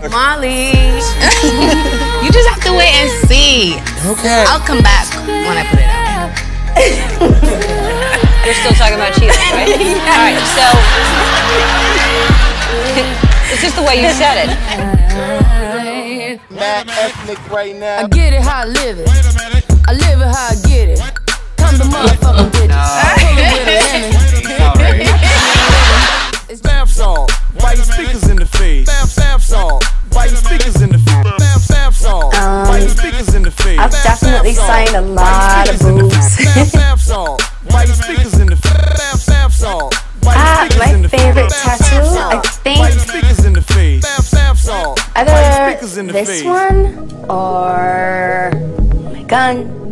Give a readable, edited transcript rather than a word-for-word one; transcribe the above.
Molly. You just have to wait and see. Okay. I'll come back when I put it out. You're still talking about cheating, right? All right, so it's just the way you said it. Mad ethnic right now. I get it how I live it. I live it how I get it. Come to motherfucking bitches. Pull it with a lemon. It's bath song. White speakers in the face. Bath song. White speakers in the face. Bath song. White speakers in the face. I've definitely signed a lot of boobs. Bath song. White speakers in the face. Bath song. My favorite tattoo, I think, either this one or my gun.